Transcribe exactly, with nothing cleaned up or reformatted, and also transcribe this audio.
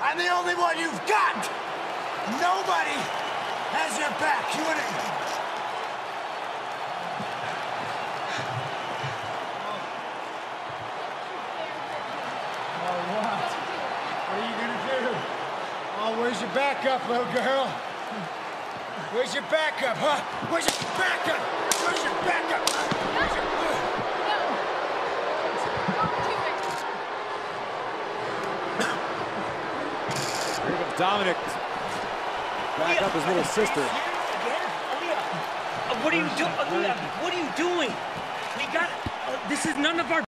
I'm the only one you've got. Nobody has your back. You and it. Oh, what? What are you gonna do? Oh, where's your backup, little girl? Where's your backup, huh? Where's your backup? Where's your backup? Where's your... Here comes Dominic. Back up his little sister. Again? Aaliyah, uh, what are you doing? Aaliyah, what are you doing? We got. Uh, this is none of our.